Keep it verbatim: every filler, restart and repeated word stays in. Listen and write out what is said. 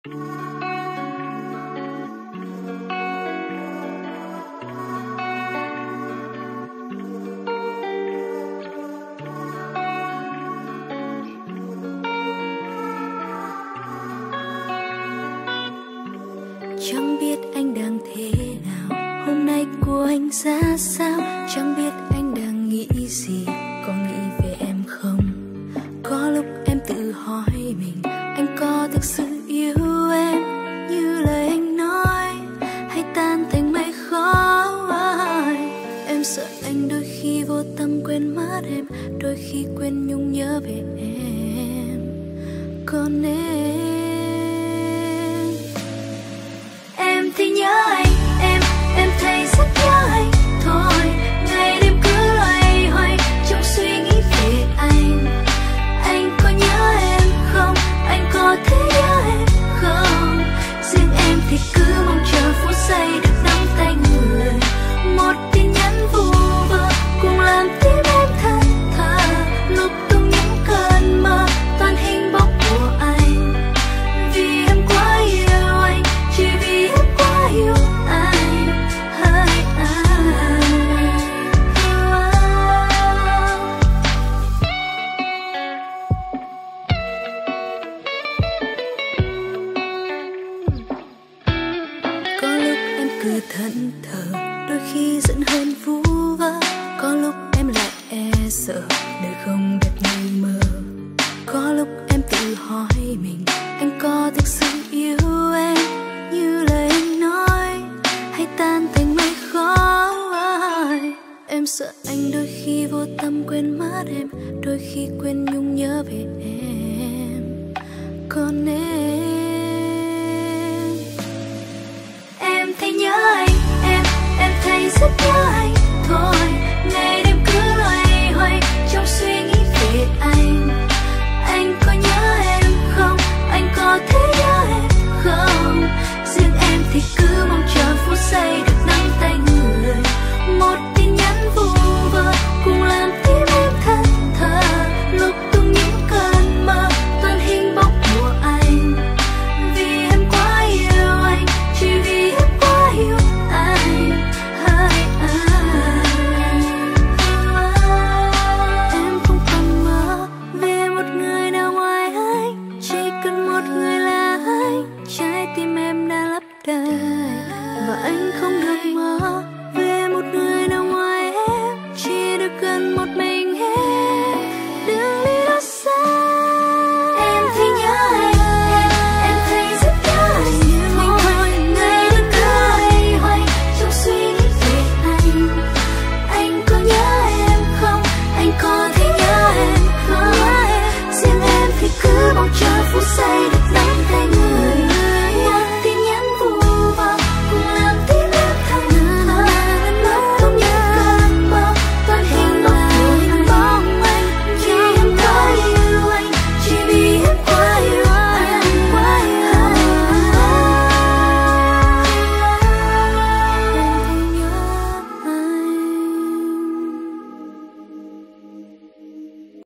Chẳng biết anh đang thế nào, hôm nay của anh ra sao. Chẳng biết anh đang nghĩ gì, có nghĩ về em không. Có lúc em tự hỏi mình, anh có thực sự yêu em như lời anh nói, hay tan thành mây khói. Em sợ anh đôi khi vô tâm quên mất em, đôi khi quên nhung nhớ về em. Còn em Em thì nhớ anh, em, em thấy rất nhớ anh. Thôi, ngày đêm cứ loay hoay trong suy nghĩ về anh. Anh có nhớ em không? Anh có thể nhớ em không? Riêng em thì cứ mong chờ phút giây được nắm tay người. Một tin nhắn vu vơ cùng làm tim em thẫn thờ. Lúc tung những cơn mơ toàn hình bóng của anh. Vì em quá yêu anh, chỉ vì em quá yêu anh, hỡi anh. Có lúc em cứ thẫn thờ, đôi khi giận hơn vu vơ. Có lúc em lại e sợ đời không đẹp như mơ. Có lúc em tự hỏi mình, anh có thực sự yêu em như lời anh nói, hay tan thành mây khói. Em sợ anh đôi khi vô tâm quên mất em, đôi khi quên nhung nhớ về em. Còn em